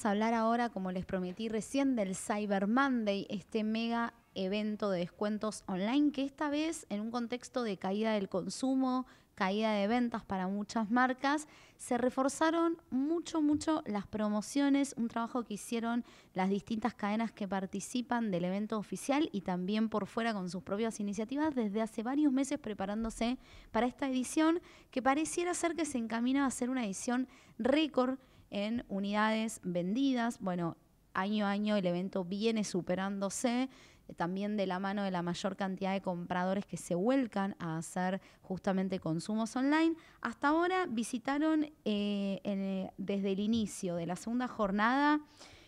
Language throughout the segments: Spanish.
a hablar ahora, como les prometí recién, del Cyber Monday, este mega evento de descuentos online que esta vez, en un contexto de caída del consumo, caída de ventas para muchas marcas, se reforzaron mucho las promociones, un trabajo que hicieron las distintas cadenas que participan del evento oficial y también por fuera con sus propias iniciativas desde hace varios meses preparándose para esta edición que pareciera ser que se encamina a ser una edición récord en unidades vendidas. Bueno, año a año el evento viene superándose, también de la mano de la mayor cantidad de compradores que se vuelcan a hacer justamente consumos online. Hasta ahora visitaron desde el inicio de la segunda jornada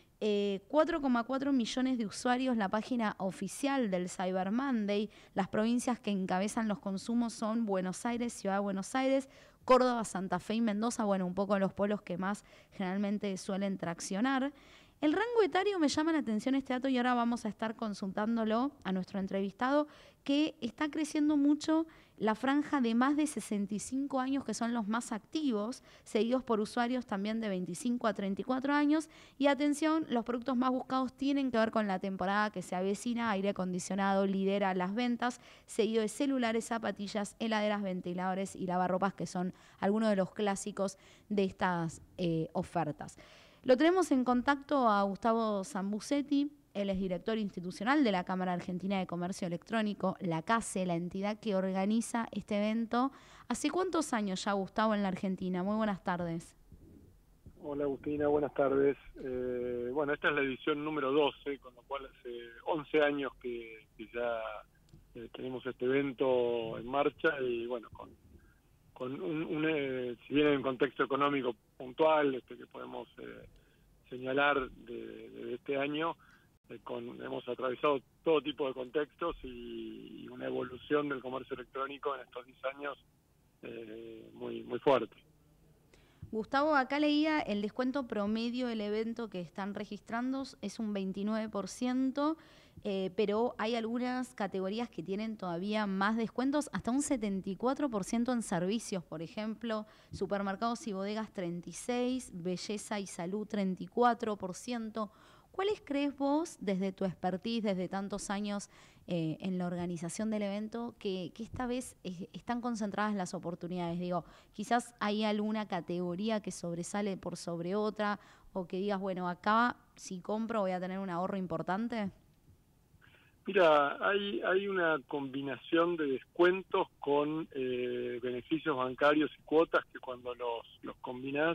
4,4 millones de usuarios la página oficial del Cyber Monday. Las provincias que encabezan los consumos son Buenos Aires, Ciudad de Buenos Aires, Córdoba, Santa Fe y Mendoza, bueno, un poco los pueblos que más generalmente suelen traccionar. El rango etario me llama la atención este dato y ahora vamos a estar consultándolo a nuestro entrevistado, que está creciendo mucho la franja de más de 65 años, que son los más activos, seguidos por usuarios también de 25 a 34 años. Y atención, los productos más buscados tienen que ver con la temporada que se avecina. Aire acondicionado lidera las ventas, seguido de celulares, zapatillas, heladeras, ventiladores y lavarropas, que son algunos de los clásicos de estas ofertas. Lo tenemos en contacto a Gustavo Zambucetti. Él es director institucional de la Cámara Argentina de Comercio Electrónico, la CACE, la entidad que organiza este evento. ¿Hace cuántos años ya, Gustavo, en la Argentina? Muy buenas tardes. Hola Agustina, buenas tardes. Bueno, esta es la edición número 12, con lo cual hace 11 años que ya tenemos este evento en marcha y bueno, con si bien en un contexto económico puntual que podemos señalar de este año, hemos atravesado todo tipo de contextos y una evolución del comercio electrónico en estos 10 años muy fuerte. Gustavo, acá leía el descuento promedio del evento que están registrando es un 29%, pero hay algunas categorías que tienen todavía más descuentos, hasta un 74% en servicios, por ejemplo, supermercados y bodegas 36%, belleza y salud 34%. ¿Cuáles crees vos, desde tu expertise, desde tantos años en la organización del evento, que esta vez están concentradas las oportunidades? Digo, quizás hay alguna categoría que sobresale por sobre otra, o que digas, bueno, acá si compro voy a tener un ahorro importante. Mira, hay una combinación de descuentos con beneficios bancarios y cuotas que cuando los combinás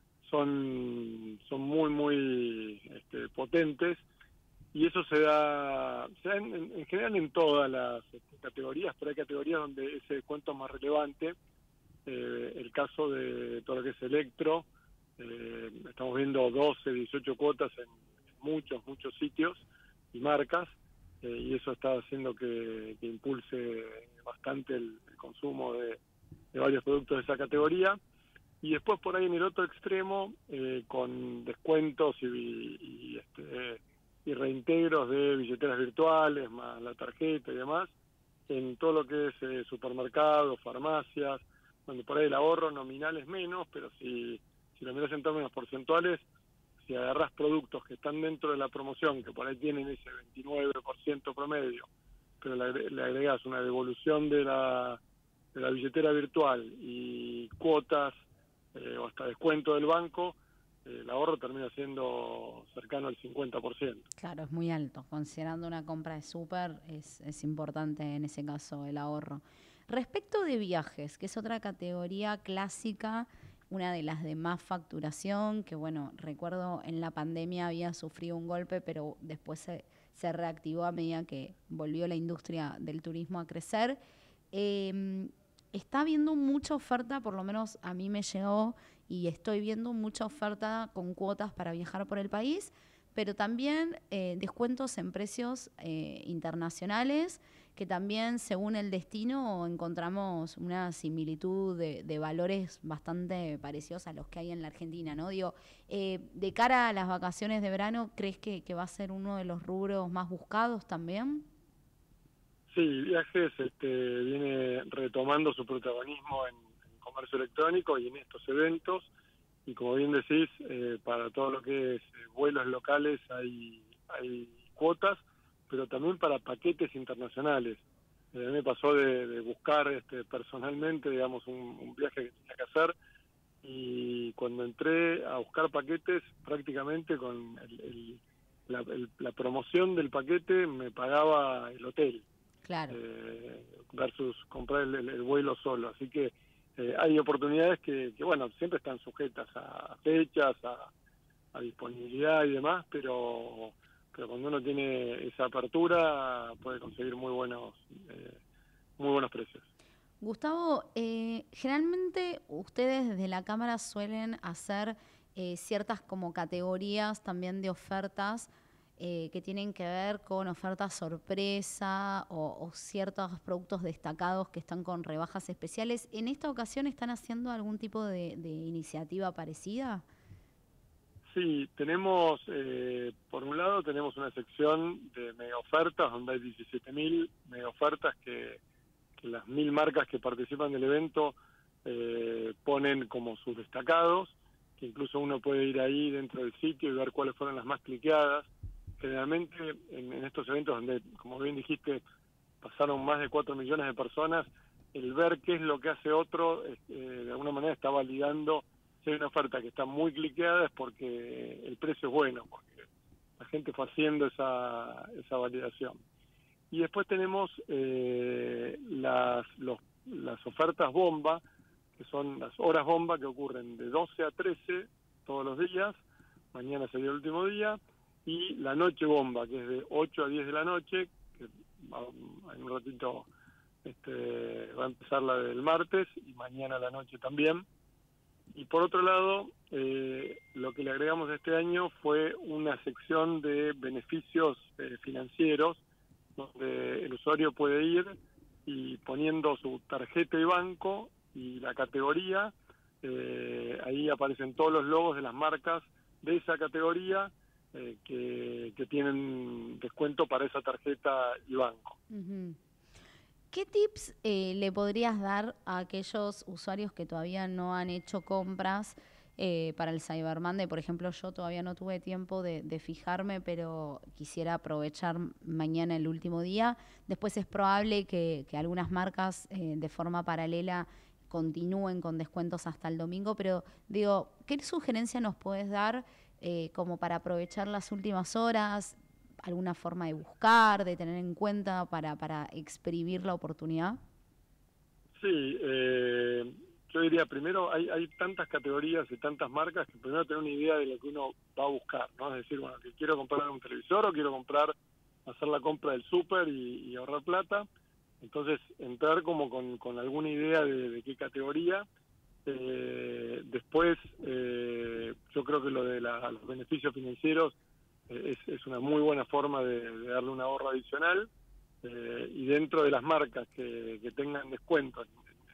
son muy potentes, y eso se da en general en todas las categorías, pero hay categorías donde ese descuento es más relevante. El caso de todo lo que es electro, estamos viendo 12, 18 cuotas en muchos sitios y marcas, y eso está haciendo que impulse bastante el consumo de varios productos de esa categoría. Y después por ahí en el otro extremo, con descuentos y reintegros de billeteras virtuales, más la tarjeta y demás, en todo lo que es supermercados, farmacias, donde por ahí el ahorro nominal es menos, pero si lo miras en términos porcentuales, si agarrás productos que están dentro de la promoción, que por ahí tienen ese 29% promedio, pero le agregás una devolución de la billetera virtual y cuotas, o hasta descuento del banco, el ahorro termina siendo cercano al 50%. Claro, es muy alto. Considerando una compra de súper, es importante en ese caso el ahorro. Respecto de viajes, que es otra categoría clásica, una de las de más facturación, que bueno, recuerdo en la pandemia había sufrido un golpe, pero después se reactivó a medida que volvió la industria del turismo a crecer. Está habiendo mucha oferta, por lo menos a mí me llegó, y estoy viendo mucha oferta con cuotas para viajar por el país, pero también descuentos en precios internacionales, que también según el destino encontramos una similitud de valores bastante parecidos a los que hay en la Argentina, ¿no? Digo, de cara a las vacaciones de verano, ¿crees que va a ser uno de los rubros más buscados también? Sí, viajes viene retomando su protagonismo en comercio electrónico y en estos eventos. y como bien decís, para todo lo que es vuelos locales hay cuotas, pero también para paquetes internacionales. A mí me pasó de buscar personalmente, digamos, un viaje que tenía que hacer, y cuando entré a buscar paquetes, prácticamente con la promoción del paquete me pagaba el hotel, Claro. versus comprar el vuelo solo. Así que hay oportunidades que, bueno, siempre están sujetas a fechas, a disponibilidad y demás, pero cuando uno tiene esa apertura puede conseguir muy buenos precios. Gustavo, generalmente ustedes desde la Cámara suelen hacer ciertas como categorías también de ofertas que tienen que ver con ofertas sorpresa o ciertos productos destacados que están con rebajas especiales. ¿En esta ocasión están haciendo algún tipo de iniciativa parecida? Sí, tenemos, por un lado tenemos una sección de mega ofertas donde hay 17.000 mega ofertas que las 1.000 marcas que participan del evento ponen como sus destacados, que incluso uno puede ir ahí dentro del sitio y ver cuáles fueron las más cliqueadas. Generalmente en estos eventos donde, como bien dijiste, pasaron más de 4 millones de personas, el ver qué es lo que hace otro, de alguna manera está validando si hay una oferta que está muy cliqueada es porque el precio es bueno, porque la gente fue haciendo esa validación. Y después tenemos las ofertas bomba, que son las horas bomba que ocurren de 12 a 13 todos los días, mañana sería el último día, y la noche bomba, que es de 8 a 10 de la noche, que en un ratito va a empezar la del martes, y mañana a la noche también. Y por otro lado, lo que le agregamos este año fue una sección de beneficios financieros, donde el usuario puede ir y poniendo su tarjeta y banco y la categoría, ahí aparecen todos los logos de las marcas de esa categoría que tienen descuento para esa tarjeta y banco. Uh-huh. ¿Qué tips le podrías dar a aquellos usuarios que todavía no han hecho compras para el Cyber Monday? Por ejemplo, yo todavía no tuve tiempo de fijarme, pero quisiera aprovechar mañana el último día. Después es probable que algunas marcas de forma paralela continúen con descuentos hasta el domingo, pero digo, ¿qué sugerencia nos puedes dar como para aprovechar las últimas horas? ¿Alguna forma de buscar, de tener en cuenta para exprimir la oportunidad? Sí, yo diría primero, hay tantas categorías y tantas marcas que primero tener una idea de lo que uno va a buscar, ¿no? Es decir, bueno, que quiero comprar un televisor o quiero hacer la compra del súper y ahorrar plata. Entonces, entrar como con alguna idea de qué categoría. Después, yo creo que lo de los beneficios financieros es una muy buena forma de darle un ahorro adicional, y dentro de las marcas que tengan descuento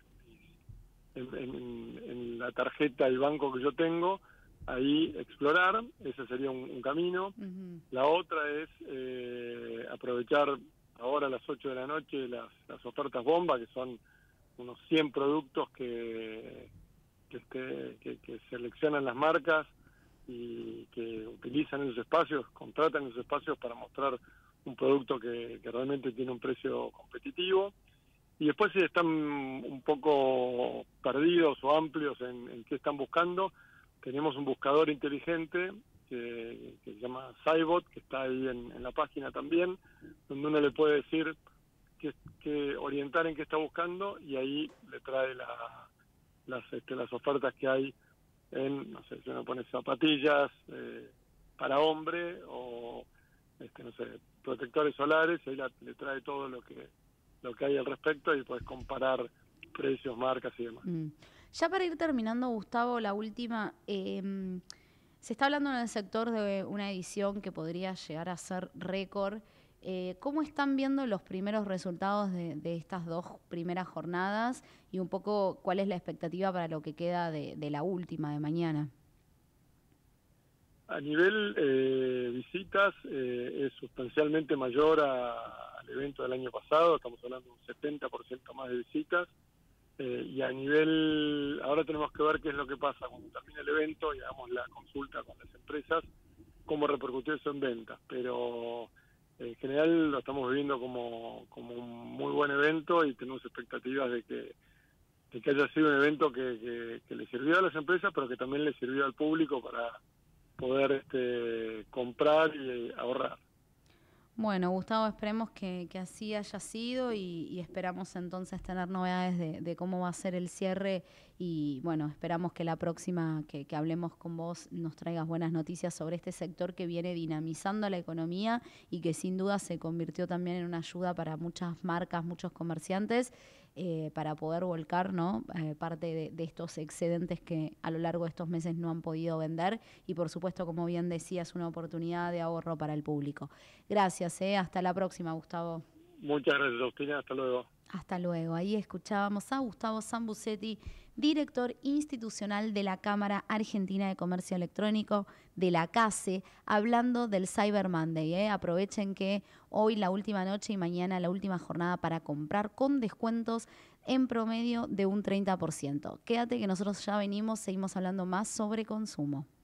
en la tarjeta y banco que yo tengo, ahí explorar, ese sería un camino. Uh-huh. La otra es aprovechar ahora a las 8 de la noche las ofertas bomba, que son unos 100 productos que seleccionan las marcas y que utilizan esos espacios, contratan esos espacios para mostrar un producto que realmente tiene un precio competitivo. Y después, si están un poco perdidos o amplios en qué están buscando, tenemos un buscador inteligente que se llama Cybot, que está ahí en la página también, donde uno le puede decir que orientar en qué está buscando, y ahí le trae las ofertas que hay en, no sé, si uno pone zapatillas para hombre o, no sé, protectores solares, ahí le trae todo lo que hay al respecto y puedes comparar precios, marcas y demás. Ya para ir terminando, Gustavo, la última, se está hablando en el sector de una edición que podría llegar a ser récord. ¿Cómo están viendo los primeros resultados de estas dos primeras jornadas y un poco cuál es la expectativa para lo que queda de la última de mañana? A nivel visitas es sustancialmente mayor al evento del año pasado, estamos hablando de un 70% más de visitas. Y a nivel, ahora tenemos que ver qué es lo que pasa cuando termine el evento y hagamos la consulta con las empresas, cómo repercutió eso en ventas. Pero en general lo estamos viviendo como un muy buen evento y tenemos expectativas de que haya sido un evento que le sirvió a las empresas, pero que también le sirvió al público para poder comprar y ahorrar. Bueno, Gustavo, esperemos que así haya sido y esperamos entonces tener novedades de cómo va a ser el cierre y bueno, esperamos que la próxima que hablemos con vos nos traigas buenas noticias sobre este sector que viene dinamizando la economía y que sin duda se convirtió también en una ayuda para muchas marcas, muchos comerciantes, para poder volcar, ¿no? Parte de estos excedentes que a lo largo de estos meses no han podido vender y por supuesto, como bien decías, una oportunidad de ahorro para el público. Gracias, hasta la próxima, Gustavo. Muchas gracias, Agustina, hasta luego. Hasta luego. Ahí escuchábamos a Gustavo Sambucetti, director institucional de la Cámara Argentina de Comercio Electrónico, de la CACE, hablando del Cyber Monday. Aprovechen que hoy la última noche y mañana la última jornada para comprar con descuentos en promedio de un 30%. Quédate que nosotros ya venimos, seguimos hablando más sobre consumo.